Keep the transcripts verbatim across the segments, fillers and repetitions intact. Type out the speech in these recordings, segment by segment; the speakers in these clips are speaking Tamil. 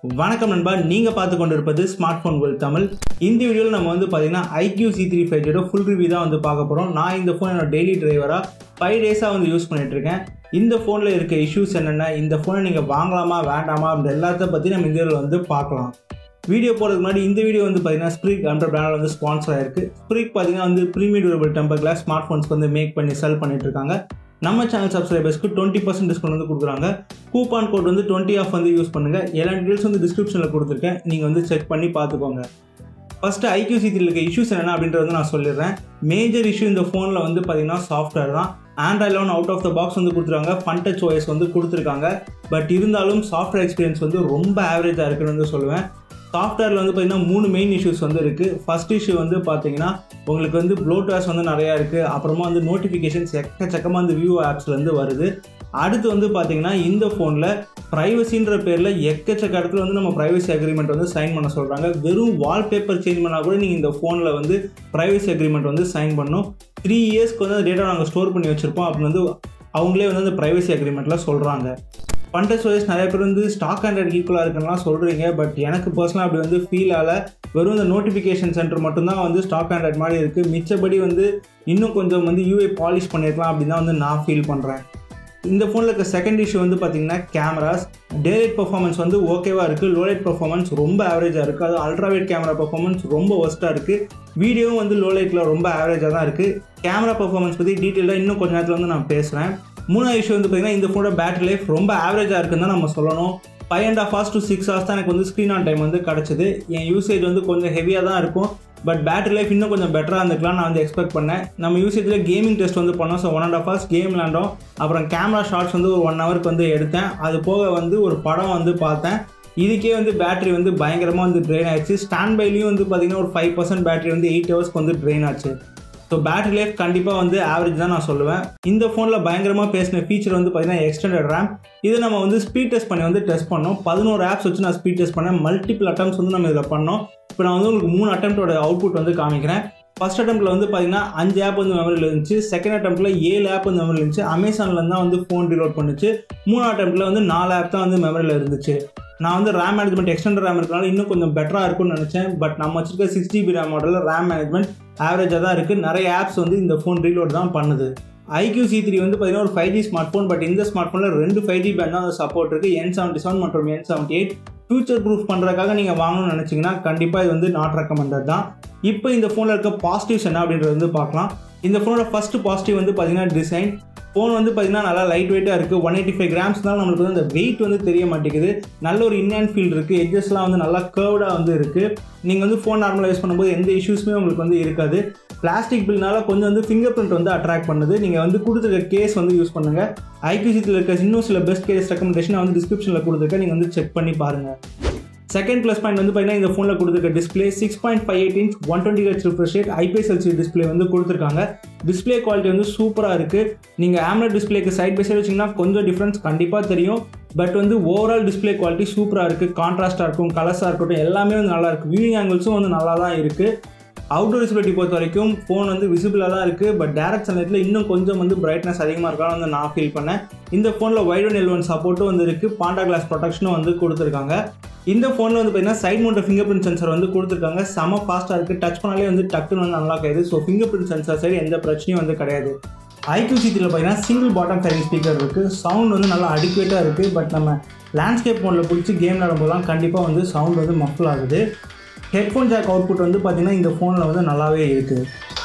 வணக்கம் நண்பா, நீங்கள் பார்த்து கொண்டு இருப்பது ஸ்மார்ட் ஃபோன் வேர்ல்ட் தமிழ். இந்த வீடியோவில் நம்ம வந்து பார்த்தீங்கன்னா I Q C three five zero full review தான் வந்து பார்க்க போகிறோம். நான் இந்த ஃபோன் என்னோட டெய்லி டிரைவராக ஃபைவ் டேஸாக வந்து யூஸ் பண்ணிகிட்ருக்கேன். இந்த ஃபோனில் இருக்க இஷ்யூஸ் என்னென்ன, இந்த ஃபோனை நீங்கள் வாங்கலாமா வேண்டாமா அப்படின்ற எல்லாத்த பற்றி நம்ம இந்த வீடியோவில் வந்து பார்க்கலாம். வீடியோ போகிறதுக்கு முன்னாடி இந்த வீடியோ வந்து பார்த்தீங்கன்னா ஸ்ப்ரிக் என்ற பிராண்டில் வந்து ஸ்பான்சர் ஆயிருக்கு. ஸ்ப்ரிக் பார்த்தீங்கன்னா வந்து premium durable temper glass smart ஃபோன்ஸ்க்கு வந்து மேக் பண்ணி செல் பண்ணிட்டு இருக்காங்க. நம்ம சேனல் சப்ஸ்கிரைபர்ஸ்க்கு டுவெண்ட்டி பர்சன்ட் டிஸ்கவுண்ட் வந்து கொடுக்குறாங்க. கூப்பான் கோட் வந்து டுவெண்ட்டி ஆஃப் வந்து யூஸ் பண்ணுங்கள். எல்லா டீட்டெயில்ஸ் வந்து டிஸ்கிரிப்ஷனில் கொடுத்துருக்கேன், நீங்கள் வந்து செக் பண்ணி பார்த்துக்கோங்க. First I Q C three இருக்க இஷ்யூஸ் என்னென்ன அப்படின்றது வந்து நான் சொல்லிடுறேன். மேஜர் இஷ்யூ இந்த ஃபோனில் வந்து பார்த்தீங்கன்னா சாஃப்ட்வேர் தான். Android eleven out of the box வந்து கொடுத்துருக்காங்க, ஃபன் டச் ஓஎஸ் வந்து கொடுத்துருக்காங்க. பட் இருந்தாலும் சாஃப்ட்வேர் எக்ஸ்பீரியன்ஸ் வந்து ரொம்ப ஆவரேஜாக இருக்குன்னு வந்து சொல்லுவேன். சாஃப்ட்வேரில் வந்து பார்த்திங்கன்னா மூணு மெயின் இஷ்யூஸ் வந்து இருக்குது. ஃபஸ்ட் இஷ்யூ வந்து பார்த்தீங்கன்னா உங்களுக்கு வந்து ப்ளோட்வேர்ஸ் வந்து நிறையா இருக்குது. அப்புறமா வந்து நோட்டிஃபிகேஷன்ஸ் எக்கச்சக்கமாக வந்து வியூ ஆப்ஸ்லேருந்து வருது. அடுத்து வந்து பார்த்திங்கன்னா இந்த ஃபோனில் ப்ரைவசின்ற பேரில் எக்கச்சக்க இடத்துல வந்து நம்ம ப்ரைவசி அக்ரிமெண்ட் வந்து சைன் பண்ண சொல்கிறாங்க. வெறும் வால்பேப்பர் சேஞ்ச் பண்ணால் கூட நீங்கள் இந்த ஃபோனில் வந்து ப்ரைவசி அக்ரிமெண்ட் வந்து சைன் பண்ணணும். த்ரீ இயர்ஸ்க்கு வந்து டேட்டா நாங்கள் ஸ்டோர் பண்ணி வச்சுருப்போம் அப்படின்னு வந்து அவங்களே வந்து அந்த ப்ரைவசி அக்ரிமெண்ட்டில் சொல்கிறாங்க. ஃபன்டச் ஓஎஸ் நிறைய பேர் வந்து ஸ்டாக் ஆண்ட்ராய்டு ஈக்குவலாக இருக்குன்னா சொல்கிறீங்க. பட் எனக்கு பர்சனலாக அப்படி வந்து ஃபீல் ஆகலை. வெறும் இந்த நோட்டிஃபிகேஷன் சென்டர் மட்டும்தான் வந்து ஸ்டாக் ஆண்ட்ராய்டு மாதிரி இருக்குது. மிச்சபடி வந்து இன்னும் கொஞ்சம் வந்து யூஐ பாலிஷ் பண்ணியிருக்கலாம் அப்படின்னு தான் வந்து நான் ஃபீல் பண்ணுறேன். இந்த ஃபோனில் இருக்க செகண்ட் இஷ்யூ வந்து பார்த்திங்கன்னா கேமராஸ். டேலைட் பர்ஃபார்மன்ஸ் வந்து ஓகேவாக இருக்குது. லோலைட் பர்ஃபார்மன்ஸ் ரொம்ப ஆவரேஜாக இருக்குது. அது அல்ட்ராவைட் கேமரா பர்ஃபார்மன்ஸ் ரொம்ப ஒஸ்ட்டாக இருக்குது. வீடியோவும் வந்து லோலைட்டில் ரொம்ப ஆவரேஜாக தான் இருக்குது. கேமரா பர்ஃபார்மன்ஸ் பற்றி டீட்டெயிலாக இன்னும் கொஞ்சம் நேரத்தில் வந்து நான் பேசுகிறேன். மூணாவது இஷ்யூ வந்து பார்த்திங்கன்னா இந்த ஃபோனோட பேட்டரி லைஃப் ரொம்ப ஆவரேஜாக இருக்குன்னு தான் நம்ம சொல்லணும். Five and half hours to six hours தான் எனக்கு வந்து ஸ்க்ரீன் ஆன் டைம் வந்து கிடச்சிது. என் யூசேஜ் வந்து கொஞ்சம் ஹெவியாக தான் இருக்கும். பட் பேட்டரி லைஃப் இன்னும் கொஞ்சம் பெட்டராக இருந்துக்கலாம் நான் வந்து எக்ஸ்பெக்ட் பண்ணேன். நம்ம யூசேஜில் கேமிங் டெஸ்ட் வந்து பண்ணோம். So one and half hours game விளாண்டோம். அப்புறம் கேமரா ஷாட்ஸ் வந்து ஒரு ஒன் ஹவருக்கு வந்து எடுத்தேன். அது போக வந்து ஒரு படம் வந்து பார்த்தேன். இதுக்கே வந்து பேட்டரி வந்து பயங்கரமாக வந்து ட்ரெயின் ஆயிடுச்சு. ஸ்டாண்ட் பைலையும் வந்து பார்த்திங்கன்னா ஒரு ஃபைவ் பர்சன்ட் பேட்டரி வந்து எயிட் ஹவர்ஸ்க்கு வந்து ட்ரெயின் ஆச்சு. ஸோ பேட்டரி லைஃப் கண்டிப்பாக வந்து ஆவரேஜ் தான் நான் சொல்லுவேன். இந்த ஃபோனில் பயங்கரமாக பேசின ஃபீச்சர் வந்து பார்த்திங்கன்னா எக்ஸ்டெண்டட் ரேம். இது நம்ம வந்து ஸ்பீட் டெஸ்ட் பண்ணி வந்து டெஸ்ட் பண்ணோம். பதினோரு ஆப்ஸ் வச்சு நான் ஸ்பீட் டெஸ்ட் பண்ணேன். மல்டிபிள் அட்டம்ஸ் வந்து நம்ம இதில் பண்ணோம். இப்போ நான் வந்து உங்களுக்கு மூணு அட்டம்ப்டோட அவுட்புட் வந்து காமிக்கிறேன். ஃபர்ஸ்ட் அட்டம்ப்டில் வந்து பார்த்திங்கன்னா அஞ்சு ஆப் வந்து மெமரியில் இருந்துச்சு. செகண்ட் அட்டம்ப்டில் ஏழு ஆப் வந்து மெமரியில் இருந்துச்சு. அமேசானில் தான் வந்து ஃபோன் ரீலோட் பண்ணுச்சு. மூணு அட்டம்ப்டில் வந்து நாலு ஆப் தான் வந்து மெமரியில் இருந்துச்சு. நான் வந்து ரேம் மேனேஜ்மெண்ட் எக்ஸ்டெண்டட் ரேம் இருக்கனால இன்னும் கொஞ்சம் பெட்டராக இருக்கும்னு நினச்சேன். பட் நம்ம வச்சிருக்க சிக்ஸ் ஜிபி ரேம் மாடலில் ரேம் மேனேஜ்மெண்ட் ஆவரேஜாக தான் இருக்குது. நிறைய ஆப்ஸ் வந்து இந்த ஃபோன் ரீலோட் தான் பண்ணுது. ஐ கியூ சி த்ரீ வந்து பார்த்திங்கன்னா ஒரு five G smart phone. But இந்த ஸ்மார்ட் ஃபோனில் ரெண்டு ஃபைவ் ஜி பேண்ட் தான் வந்து சப்போர்ட் இருக்குது. என் செவன்ட்டி செவன் மற்றும் N seventy eight future proof பண்ணுறதுக்காக நீங்கள் வாங்கணும்னு நினச்சிங்கன்னா கண்டிப்பாக இது வந்து நாட் ரெக்கமெண்டட் தான். இப்போ இந்த ஃபோனில் இருக்க பாசிட்டிவ்ஸ் என்ன அப்படின்றது வந்து பார்க்கலாம். இந்த ஃபோனோட ஃபஸ்ட்டு பாசிட்டிவ் வந்து பார்த்திங்கன்னா டிசைன். ஃபோன் வந்து பார்த்திங்கன்னா நல்லா லைட் வெயிட்டாக இருக்குது. ஒன் எயிட்டி ஃபைவ் கிராம்ஸ் தான் நம்மளுக்கு வந்து அந்த வெயிட் வந்து தெரிய மாட்டேங்குது. நல்ல ஒரு இன் ஹேண்ட் ஃபீல் இருக்குது. எட்ஜஸ்லாம் வந்து நல்லா கர்வ்டாக வந்து இருக்குது. நீங்கள் வந்து ஃபோன் நார்மலாக யூஸ் பண்ணும்போது எந்த இஷ்யூஸுமே உங்களுக்கு வந்து இருக்காது. பிளாஸ்டிக் பில்னால கொஞ்சம் வந்து ஃபிங்கர் பிரிண்ட் வந்து அட்ராக்ட் பண்ணுது. நீங்கள் வந்து கொடுத்துருக்க கேஸ் வந்து யூஸ் பண்ணுங்கள். ஐ கியூ சி த்ரீ இருக்க இன்னும் சில பெஸ்ட் கேஸ் ரெக்கமெண்டேஷன் வந்து டிஸ்கிரிப்ஷனில் கொடுத்துருக்கேன், நீங்கள் வந்து செக் பண்ணி பாருங்கள். செகண்ட் ப்ளஸ் பாயிண்ட் வந்து பார்த்தீங்கன்னா இந்த ஃபோனில் கொடுத்துருக்க display six point five eight inch one twenty hertz refresh rate IPS LCD display வந்து கொடுத்துருக்காங்க. டிஸ்பிளே குவாலிட்டி வந்து சூப்பராக இருக்குது. நீங்கள் ஆம்லெட் டிஸ்பிளேக்கு சைட் பை சைடு வச்சிங்கன்னா கொஞ்சம் டிஃப்ரென்ஸ் கண்டிப்பாக தெரியும். பட் வந்து ஓவரால் டிஸ்பிளே குவாலிட்டி சூப்பராக இருக்குது. கான்ட்ராஸ்ட்டாக இருக்கும், கலர்ஸாக இருக்கட்டும், எல்லாமே வந்து நல்லா இருக்குது. வியூவிங் ஆங்கிள்ஸும் வந்து நல்லா தான் இருக்குது. அவுட்டோர் விசிபிலிட்டி பொறுத்த வரைக்கும் ஃபோன் வந்து விசிபிளாக தான் இருக்குது. பட் டேரக்ட் சன்லைட்டில் இன்னும் கொஞ்சம் வந்து பிரைட்னஸ் அதிகமாக இருக்கான்னு வந்து நான் ஃபீல் பண்ணேன். இந்த ஃபோனில் வைட் ஒன் எல் ஒன் சப்போர்ட்டும் வந்து இருக்குது. பாண்டா கிளாஸ் ப்ரொடெக்ஷனும் வந்து கொடுத்துருக்காங்க. இந்த ஃபோனில் வந்து பார்த்தீங்கன்னா side mount fingerprint sensor வந்து கொடுத்துருக்காங்க. செம ஃபாஸ்ட்டாக இருக்குது. டச் பண்ணாலே வந்து டக்குன்னு வந்து அன்லாக் ஆகுது. So fingerprint sensor side எந்த பிரச்சனையும் வந்து கிடையாது. ஐ கியூ சி த்ரீல பார்த்தீங்கன்னா சிங்கிள் பாட்டம் ஃபேரிங் ஸ்பீக்கர் இருக்குது. சவுண்ட் வந்து நல்லா அடிக்குவேட்டாக இருக்குது. பட் நம்ம லேண்ட்ஸ்கேப் மோடில் பிடிச்சி கேம் விளாடும்போதுலாம் கண்டிப்பாக வந்து சவுண்ட் வந்து மஃபிள் ஆகுது. ஹெட்ஃபோன் ஜாக் அவுட்புட் வந்து பார்த்திங்கன்னா இந்த ஃபோனில் வந்து நல்லாவே இருக்குது.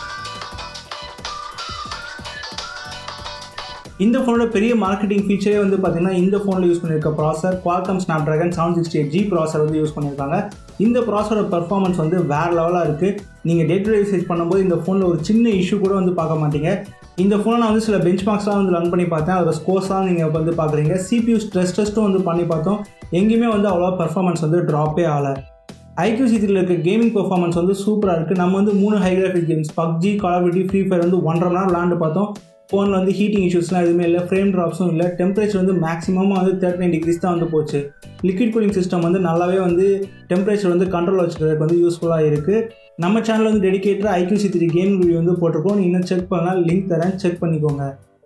இந்த ஃபோனோட பெரிய மார்க்கெட்டிங் ஃபீச்சரே வந்து பார்த்திங்கன்னா இந்த ஃபோனில் யூஸ் பண்ணியிருக்க processor Qualcomm Snapdragon seven sixty eight G processor வந்து யூஸ் பண்ணியிருக்காங்க. இந்த ப்ராசரோட பர்ஃபார்மன்ஸ் வந்து வேறு லெவலாக இருக்குது. நீங்கள் டே டு டே யூசேஜ் பண்ணும்போது இந்த ஃபோனில் ஒரு சின்ன இஷ்யூ கூட வந்து பார்க்க மாட்டீங்க. இந்த ஃபோனை நான் வந்து சில பெஞ்ச் மார்க்ஸ்லாம் வந்து ரன் பண்ணி பார்த்தேன். அதோட ஸ்கோர்ஸ்லாம் நீங்கள் வந்து பார்க்குறீங்க. சிபியூ ஸ்ட்ரெஸ் டெஸ்ட்டும் வந்து பண்ணி பார்த்தோம். எங்கேயுமே வந்து அவ்வளோ பர்ஃபார்மன்ஸ் வந்து ட்ராப்பே ஆகலை. ஐ கியூ சி த்ரீல இருக்க கேமிங் பெர்ஃபார்மன்ஸ் வந்து சூப்பராக இருக்குது. நம்ம வந்து மூணு high graphic games PUBG, call of duty, free fire வந்து ஒன்றரை மணி நேரம் விளாண்டு பார்த்தோம். ஃபோனில் வந்து ஹீட்டிங் இஷ்யூஸ்லாம் எதுவுமே இல்லை. ஃப்ரேம் ட்ராப்ஸும் இல்லை. டெம்பரேச்சர் வந்து மேக்ஸிமமாக வந்து தேர்ட்டி நைன் டிகிரிஸ் தான் வந்து போச்சு. லிக்விட் கூலிங் சிஸ்டம் வந்து நல்லாவே வந்து டெம்பரேச்சர் வந்து கண்ட்ரோல் வச்சுக்கிறதுக்கு வந்து யூஸ்ஃபுல்லாக இருக்குது. நம்ம சேனலில் வந்து dedicated I Q C three game review வந்து போட்டிருக்கோம். நீங்கள் இன்னும் செக் பண்ணலாம், லிங்க் தரேன், செக் பண்ணிக்கோங்க.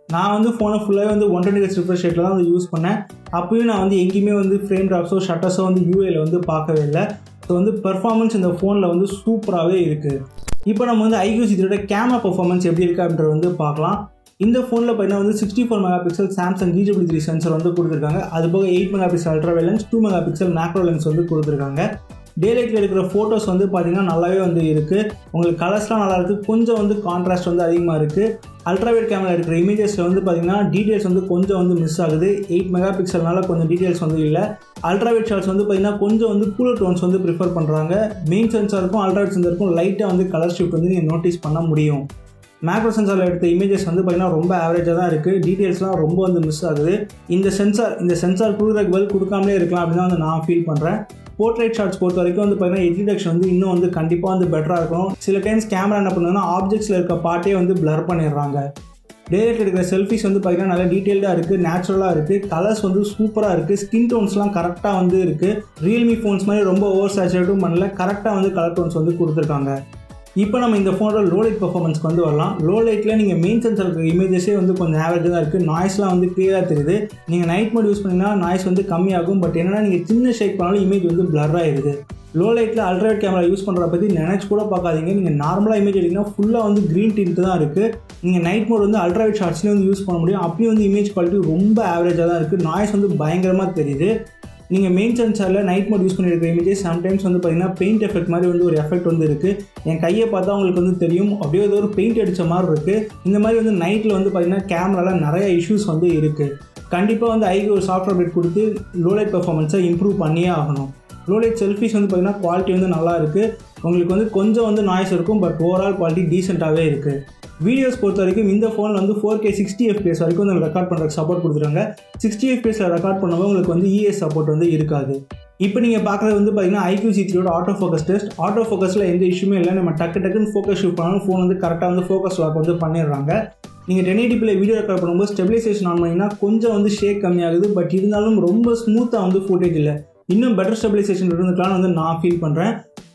நான் வந்து ஃபோனை ஃபுல்லாகவே வந்து ஒன் டுவெண்ட்டி ஹெர்ட்ஸ் ரிஃப்ரெஷ் ரேட்டில் தான் வந்து யூஸ் பண்ணேன். அப்பயும் நான் வந்து எங்கேயுமே வந்து ஃப்ரேம் ட்ராப்ஸோ ஷட்டர்ஸோ வந்து யூஏல வந்து பார்க்கவே இல்லை. ஸோ வந்து பெர்ஃபார்மன்ஸ் இந்த ஃபோனில் வந்து சூப்பராகவே இருக்குது. இப்போ நம்ம வந்து ஐக்யூ சி த்ரீயோட கேமரா பர்ஃபார்மன்ஸ் எப்படி இருக்குது அப்படின்றது வந்து பார்க்கலாம். இந்த ஃபோனில் பார்த்தீங்கன்னா வந்து sixty four megapixel Samsung G W three sensor வந்து கொடுத்துருக்காங்க. அது போக eight megapixel ultra wide lens, two megapixel macro lens வந்து கொடுத்துருக்காங்க. டே லைட்டில் இருக்கிற ஃபோட்டோஸ் வந்து பார்த்தீங்கன்னா நல்லாவே வந்து இருக்குது. உங்களுக்கு கலர்ஸ்லாம் நல்லா இருக்குது. கொஞ்சம் வந்து கான்ட்ராஸ்ட் வந்து அதிகமாக இருக்குது. அல்ட்ரா வைட் கேமரா இருக்கிற இமேஜஸில் வந்து பார்த்தீங்கன்னா டீட்டெயில்ஸ் வந்து கொஞ்சம் வந்து மிஸ் ஆகுது. எயிட் மெகா பிக்சல்னால கொஞ்சம் டீட்டெயில்ஸ் வந்து இல்லை. அல்ட்ரா வைட் ஷாட்ஸ் வந்து பார்த்தீங்கன்னா கொஞ்சம் வந்து கூலர் டோன்ஸ் வந்து ப்ரிஃபர் பண்ணுறாங்க. மெயின் சென்சாருக்கும் அல்ட்ரா வைட் சென்சாருக்கும் லைட்டாக வந்து கலர் ஷிஃப்ட் வந்து நீங்கள் நோட்டீஸ் பண்ண முடியும். மேக்ரோ சென்சாரில் எடுத்த இமேஜஸ் வந்து பார்த்தீங்கன்னா ரொம்ப ஆவரேஜாக தான் இருக்குது. டீட்டெயில்ஸ்லாம் ரொம்ப வந்து மிஸ் ஆகுது. இந்த சென்சார் இந்த சென்சார் கொடுக்குறதுக்கு பதில் கொடுக்காமலே இருக்கலாம் அப்படின்னு தான் வந்து நான் ஃபீல் பண்ணுறேன். போர்ட்ரேட் ஷாட்ஸ் பொறுத்த வரைக்கும் வந்து பார்த்தீங்கன்னா எட்ஜ் டிடெக்ஷன் வந்து இன்னும் வந்து கண்டிப்பாக வந்து பெட்டராக இருக்கும். சில டைம்ஸ் கேமரா என்ன பண்ணுதுன்னா ஆப்ஜெக்ட்ஸில் இருக்க பார்ட்டே வந்து பிளர் பண்ணிடுறாங்க. டேரக்ட் எடுக்கிற செல்ஃபிஸ் வந்து பார்த்தீங்கன்னா நல்லா டீட்டெயில்டாக இருக்குது, நேச்சுரலாக இருக்குது. கலர்ஸ் வந்து சூப்பராக இருக்குது. ஸ்கின் டோன்ஸ்லாம் கரெக்டாக வந்து இருக்குது. ரியல்மி ஃபோன்ஸ் மாதிரி ரொம்ப ஓவர் சேச்சுரேட்டும் பண்ணல, கரெக்டாக வந்து கலர் டோன்ஸ் வந்து கொடுத்துருக்காங்க. இப்போ நம்ம இந்த ஃபோனோட லோ லைட் பர்ஃபார்மன்ஸ்க்கு வந்து வரலாம். லோ லைட்டில் நீங்கள் மெயின் சென்சார் இருக்கிற இமேஜஸே வந்து கொஞ்சம் ஆவரேஜாக தான் இருக்குது. நாய்ஸ்லாம் வந்து கிளியராக தெரியுது. நீங்கள் நைட் மோட் யூஸ் பண்ணிங்கன்னா நாய்ஸ் வந்து கம்மியாகும். பட் என்னென்னா நீங்கள் சின்ன ஷேக் பண்ணாலும் இமேஜ் வந்து பிளர் ஆகிடுது. லோ லைட்டில் அல்ட்ரா வைட் கேமரா யூஸ் பண்ணுறத பற்றி நினச்சி கூட பார்க்காதீங்க. நீங்கள் நார்மலாக இமேஜ் எடுத்திங்கன்னா ஃபுல்லாக வந்து க்ரீன் டிண்ட் தான் இருக்குது. நீங்கள் நைட் மோட் வந்து அல்ட்ரா வைட் ஷாட்ஸ்லேயே வந்து யூஸ் பண்ண முடியும். அப்பயும் வந்து இமேஜ் குவாலிட்டி ரொம்ப ஆவரேஜாக தான் இருக்குது. நாய்ஸ் வந்து பயங்கரமாக தெரியுது. நீங்கள் மெயின் சென்சாரில் நைட் மோட் யூஸ் பண்ணியிருக்கிற இமேஜஸ் சம்டைம்ஸ் வந்து பார்த்தீங்கன்னா பெயிண்ட் எஃபெக்ட் மாதிரி வந்து ஒரு எஃபெக்ட் வந்து இருக்குது. என் கையை பார்த்தா உங்களுக்கு வந்து தெரியும், அப்படியே ஏதோ ஒரு பெயிண்ட் அடித்த மாதிரி இருக்குது. இந்த மாதிரி வந்து நைட்டில் வந்து பார்த்தீங்கன்னா கேமராவில் நிறைய இஷ்யூஸ் வந்து இருக்குது. கண்டிப்பாக வந்து ஐக்கு ஒரு சாஃப்ட்வேர் அப்டேட் கொடுத்து லோ லைட் பர்ஃபார்மன்ஸை இம்ப்ரூவ் பண்ணியே ஆகணும். லோ லைட் செல்ஃபிஸ் வந்து பார்த்தீங்கன்னா குவாலிட்டி வந்து நல்லா இருக்குது. உங்களுக்கு வந்து கொஞ்சம் வந்து நாய்ஸ் இருக்கும், பட் ஓவரால் குவாலிட்டி டீசெண்டாகவே இருக்குது. வீடியோஸ் பொறுத்த வரைக்கும் இந்த ஃபோனில் வந்து ஃபோர் கே சிக்ஸ்டி எஃப்பிஎஸ் வரைக்கும் வந்து ரெக்கார்ட் பண்ணுறதுக்கு சப்போர்ட் கொடுத்துருக்காங்க. சிக்ஸ்டி எஃப்பிஎஸில் ரெக்கார்ட் பண்ணும்போது உங்களுக்கு வந்து இஎஸ் சப்போர்ட் வந்து இருக்காது. இப்போ நீங்கள் பார்க்குறது வந்து பார்த்தீங்கன்னா ஐக்யூ சி த்ரீயோட ஆட்டோ ஃபோக்கஸ் டெஸ்ட். ஆட்டோ ஃபோக்கஸில் எந்த இஷ்யூமே இல்லை. நம்ம டக்கு டக்குன்னு ஃபோக்கஸ் ஷூட் பண்ணாலும் ஃபோன் வந்து கரெக்டாக வந்து ஃபோக்கஸ் லாக் வந்து பண்ணிடுறாங்க. நீங்கள் டென் எயிட்டி பியில் வீடியோ ரெக்கார்ட் பண்ணும்போது ஸ்டெபிலைசேஷன் ஆன் பண்ணிங்கன்னா கொஞ்சம் வந்து ஷேக் கம்மியாகுது. பட் இருந்தாலும் ரொம்ப ஸ்மூத்தாக வந்து ஃபுட்டேஜ் இல்லை. இன்னும் பெட்டர் ஸ்டெபிலைசேஷன் இருந்துக்கலாம்னு வந்து நான் ஃபீல் பண்ணுறேன்.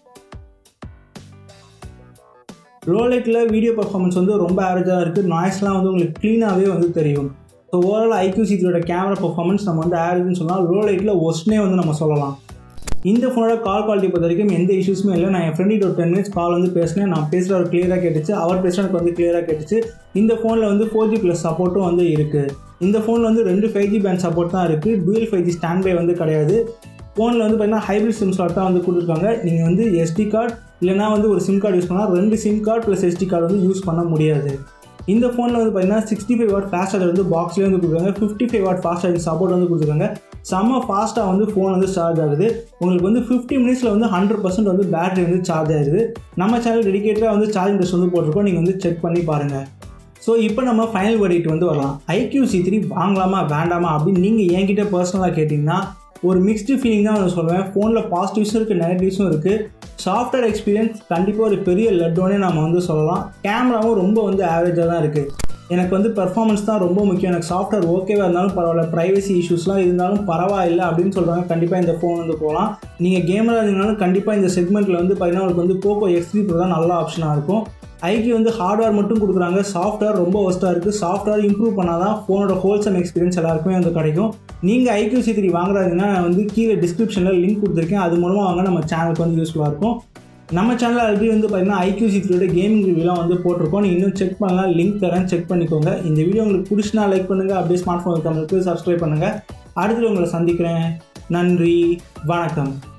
லோ லைட்டில் வீடியோ பர்ஃபார்மன்ஸ் வந்து ரொம்ப ஆவரேஜாக இருக்குது. நாய்ஸ்லாம் வந்து உங்களுக்கு க்ளீனாகவே வந்து தெரியும். ஸோ ஓவரால் ஐக்யூ சி த்ரீயோட கேமரா பர்ஃபார்மன்ஸ் நம்ம வந்து ஆவரேஜ்னு சொல்லலாம். லோ லைட்டில் ஒஸ்ட்னே வந்து நம்ம சொல்லலாம். இந்த ஃபோனோட கால் குவாலிட்டி பொறுத்த வரைக்கும் எந்த இஷ்யூஸுமே இல்லை. நான் என் ஃப்ரெண்ட் ஒரு டென் மினிட்ஸ் கால் வந்து பேசினேன். நான் பேசுகிற ஒரு கிளியராக கேட்டுச்சு, அவர் பேசுகிற எனக்கு வந்து கிளியராக கேட்டுச்சு. இந்த ஃபோனில் வந்து ஃபோர் ஜி ப்ளஸ் சப்போர்ட்டும் வந்து இருக்குது. இந்த ஃபோனில் வந்து ரெண்டு ஃபைவ் ஜி பேண்ட் சப்போர்ட் தான் இருக்குது. Dual five G standby வந்து கிடையாது. ஃபோனில் வந்து பார்த்தீங்கன்னா ஹைப்ரிட் சிம் ஸ்லாட் தான் வந்து கொடுத்துருக்காங்க. நீங்கள் வந்து எஸ்டி கார்டு இல்லைனா வந்து ஒரு சிம் கார்டு யூஸ் பண்ணால் ரெண்டு SIM card plus SD card வந்து யூஸ் பண்ண முடியாது. இந்த ஃபோனில் வந்து பார்த்தீங்கன்னா sixty five watt fast charger வந்து பாக்ஸ்லேயே வந்து கொடுக்குறாங்க. Fifty five watt fast charging support வந்து கொடுத்துருக்காங்க. செம்ம ஃபாஸ்ட்டாக வந்து ஃபோன் வந்து சார்ஜ் ஆகுது. உங்களுக்கு வந்து ஃபிஃப்டி மினிட்ஸில் வந்து ஹண்ட்ரட் பர்சன்ட் வந்து பேட்டரி வந்து சார்ஜ் ஆகுது. நம்ம சேனல் டெடிகேட்டாக வந்து சார்ஜிங் டெஸ்ட் வந்து போட்டிருக்கோம். நீங்கள் வந்து செக் பண்ணி பாருங்கள். ஸோ இப்போ நம்ம ஃபைனல் வெர்டிக்ட் வந்து வரலாம். ஐக்யூ சி த்ரீ வாங்கலாமா வேண்டாமா அப்படின்னு நீங்கள் என்கிட்ட பர்சனலாக கேட்டிங்கன்னா ஒரு மிக்ஸ்டு ஃபீலிங் தான் வந்து சொல்லுவேன். ஃபோனில் பாசிட்டிவ்ஸும் இருக்குது, நெகட்டிவ்ஸும் இருக்குது. சாஃப்ட்வேர் எக்ஸ்பீரியன்ஸ் கண்டிப்பாக ஒரு பெரிய லட்டோனே நம்ம வந்து சொல்லலாம். கேமராவும் ரொம்ப வந்து ஆவரேஜாக தான் இருக்குது. எனக்கு வந்து பெர்ஃபார்மன்ஸ் தான் ரொம்ப முக்கியம். எனக்கு சாஃப்ட்வேர் ஓகேவாக இருந்தாலும் பரவாயில்ல, ப்ரைவசி இஷ்யூஸ்லாம் இருந்தாலும் பரவாயில்லை அப்படின்னு சொல்கிறாங்க. கண்டிப்பாக இந்த ஃபோன் வந்து போகலாம். நீங்கள் கேமரா இருந்தீங்கனாலும் கண்டிப்பாக இந்த செக்மெண்ட்டில் வந்து பார்த்தீங்கன்னா உங்களுக்கு வந்து போக்கோ எக்ஸ் த்ரீ ப்ரோ தான் நல்ல ஆப்ஷனாக இருக்கும். ஐக்யூ வந்து ஹார்ட்வேர் மட்டும் கொடுக்குறாங்க. சாஃப்ட்வேர் ரொம்ப ஒஸ்ட்டாக இருக்குது. சாஃப்ட்வேர் இம்ப்ரூவ் பண்ணால் தான் ஃபோனோட ஹோல்சம் எக்ஸ்பீரியன்ஸ் எல்லாருக்குமே வந்து கிடைக்கும். நீங்கள் ஐக்யூ சி த்ரீ வாங்குறாங்கன்னா நான் வந்து கீழே டிஸ்கிரிப்ஷனில் லிங்க் கொடுத்துருக்கேன். அது மூலமாக வாங்க நம்ம சேனலுக்கு வந்து யூஸ்ஃபுல்லாக இருக்கும். நம்ம சேனலில் ஆல்ரெடி வந்து பார்த்தீங்கன்னா ஐக்யூ சி த்ரீயோட கேமிங் ரிவ்யூலாம் வந்து போட்டிருக்கோம். நீங்கள் இன்னும் செக் பண்ணலாம், லிங்க் தரேன், செக் பண்ணிக்கோங்க. இந்த வீடியோ உங்களுக்கு பிடிச்சினா லைக் பண்ணுங்கள். அப்படியே ஸ்மார்ட் ஃபோன் தமிழுக்கு சப்ஸ்கிரைப் பண்ணுங்கள். அடுத்து உங்களை சந்திக்கிறேன். நன்றி, வணக்கம்.